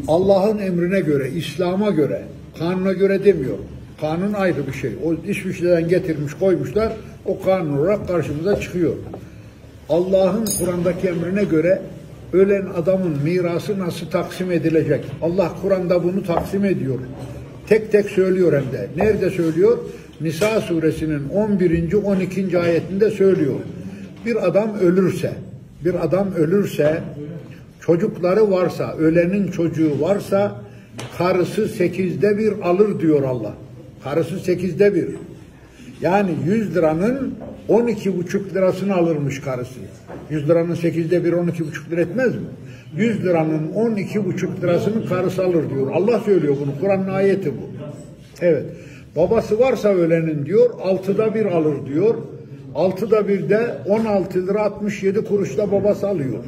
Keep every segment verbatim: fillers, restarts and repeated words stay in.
Allah'ın emrine göre, İslam'a göre, kanuna göre demiyor. Kanun ayrı bir şey. O İsviçre'den getirmiş koymuşlar, o kanun olarak karşımıza çıkıyor. Allah'ın Kur'an'daki emrine göre ölen adamın mirası nasıl taksim edilecek? Allah Kur'an'da bunu taksim ediyor. Tek tek söylüyor hem de. Nerede söylüyor? Nisa suresinin on birinci on ikinci ayetinde söylüyor. Bir adam ölürse, bir adam ölürse, çocukları varsa, ölenin çocuğu varsa, karısı sekizde bir alır diyor Allah. Karısı sekizde bir. Yani yüz liranın on iki buçuk lirasını alırmış karısı. yüz liranın sekizde bir on iki buçuk lira etmez mi? yüz liranın on iki buçuk lirasını karısı alır diyor. Allah söylüyor bunu. Kur'an'ın ayeti bu. Evet. Babası varsa ölenin diyor, altıda bir alır diyor. Altıda bir de on altı lira altmış yedi kuruşta babası alıyor.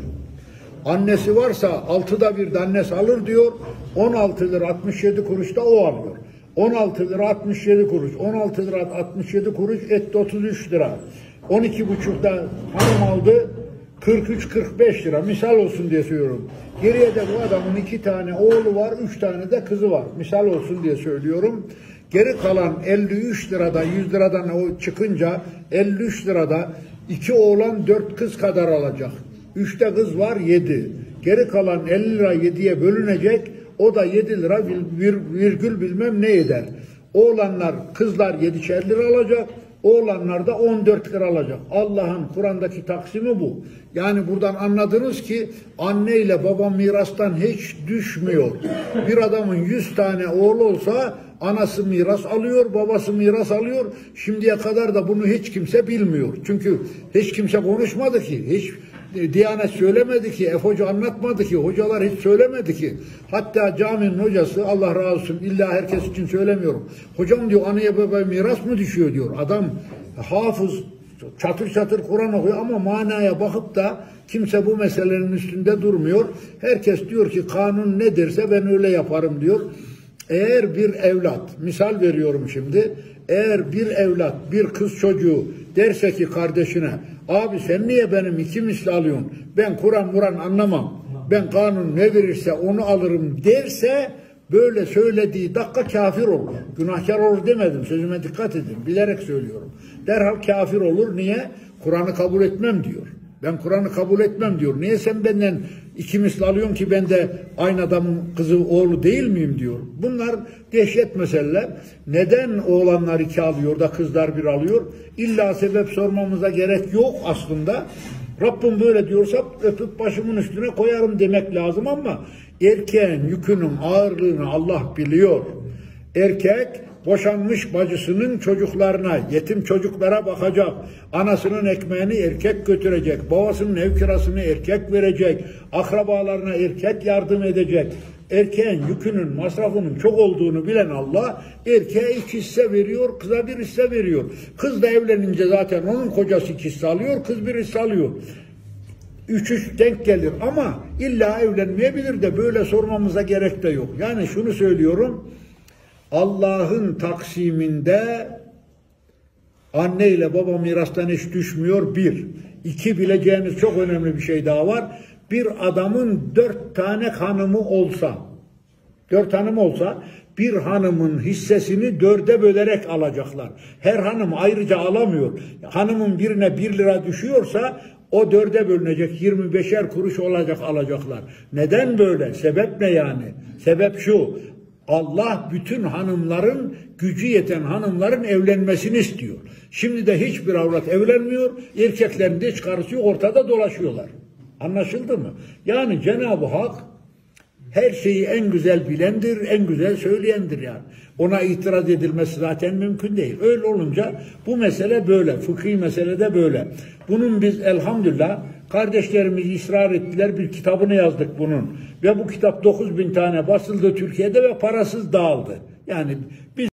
Annesi varsa altıda bir de annesi alır diyor. on altı lira altmış yedi kuruşta o alıyor. on altı lira altmış yedi kuruş. on altı lira altmış yedi kuruş etti otuz üç lira. on iki buçukta hanım aldı kırk üç kırk beş lira. Misal olsun diye söylüyorum. Geriye de bu adamın iki tane oğlu var, üç tane de kızı var. Misal olsun diye söylüyorum. Geri kalan elli üç lirada, yüz liradan o çıkınca elli üç lirada iki oğlan dört kız kadar alacak. Üçte kız var yedi. Geri kalan elli lira yediye bölünecek. O da yedi lira vir, virgül bilmem ne eder. Oğlanlar, kızlar yedişer lira alacak. Oğlanlar da on dört lira alacak. Allah'ın Kur'an'daki taksimi bu. Yani buradan anladınız ki anne ile baba mirastan hiç düşmüyor. Bir adamın yüz tane oğlu olsa anası miras alıyor, babası miras alıyor. Şimdiye kadar da bunu hiç kimse bilmiyor. Çünkü hiç kimse konuşmadı ki. Hiç Diyanet söylemedi ki, Efe Hoca anlatmadı ki, hocalar hiç söylemedi ki. Hatta caminin hocası, Allah razı olsun, illa herkes için söylemiyorum. Hocam diyor, anaya babaya miras mı düşüyor diyor. Adam hafız, çatır çatır Kur'an okuyor ama manaya bakıp da kimse bu meselenin üstünde durmuyor. Herkes diyor ki kanun ne derse ben öyle yaparım diyor. Eğer bir evlat, misal veriyorum şimdi, eğer bir evlat, bir kız çocuğu derse ki kardeşine, abi sen niye benim iki misli alıyorsun, ben Kur'an Muran anlamam, ben kanun ne verirse onu alırım derse, böyle söylediği dakika kafir olur. Günahkar olur demedim, sözüme dikkat edin, bilerek söylüyorum. Derhal kafir olur, niye? Kur'an'ı kabul etmem diyor. Ben Kur'an'ı kabul etmem diyor. Niye sen benden iki misli alıyorsun ki ben de aynı adamın kızı oğlu değil miyim diyor. Bunlar dehşet meseleler. Neden oğlanlar iki alıyor da kızlar bir alıyor? İlla sebep sormamıza gerek yok aslında. Rabbim böyle diyorsa öpüp başımın üstüne koyarım demek lazım ama erkeğin yükünün ağırlığını Allah biliyor. Erkek boşanmış bacısının çocuklarına, yetim çocuklara bakacak. Anasının ekmeğini erkek götürecek. Babasının ev kirasını erkek verecek. Akrabalarına erkek yardım edecek. Erkeğin yükünün, masrafının çok olduğunu bilen Allah, erkeğe iki hisse veriyor, kıza bir hisse veriyor. Kız da evlenince zaten onun kocası iki hisse alıyor, kız bir hisse alıyor. Üç üç denk gelir ama illa evlenmeyebilir de böyle sormamıza gerek de yok. Yani şunu söylüyorum, Allah'ın taksiminde anne ile baba mirastan hiç düşmüyor bir. İki, bileceğiniz çok önemli bir şey daha var. Bir adamın dört tane hanımı olsa, dört hanım olsa bir hanımın hissesini dörde bölerek alacaklar. Her hanım ayrıca alamıyor. Hanımın birine bir lira düşüyorsa o dörde bölünecek, yirmi beşer kuruş olacak alacaklar. Neden böyle? Sebep ne yani? Sebep şu: Allah bütün hanımların, gücü yeten hanımların evlenmesini istiyor. Şimdi de hiçbir avrat evlenmiyor, erkeklerin de hiç karısı yok, ortada dolaşıyorlar. Anlaşıldı mı? Yani Cenab-ı Hak her şeyi en güzel bilendir, en güzel söyleyendir yani. Ona itiraz edilmesi zaten mümkün değil. Öyle olunca bu mesele böyle, fıkhi mesele de böyle. Bunun biz elhamdülillah kardeşlerimiz ısrar ettiler, bir kitabını yazdık bunun. Ve bu kitap dokuz bin tane basıldı Türkiye'de ve parasız dağıldı. Yani biz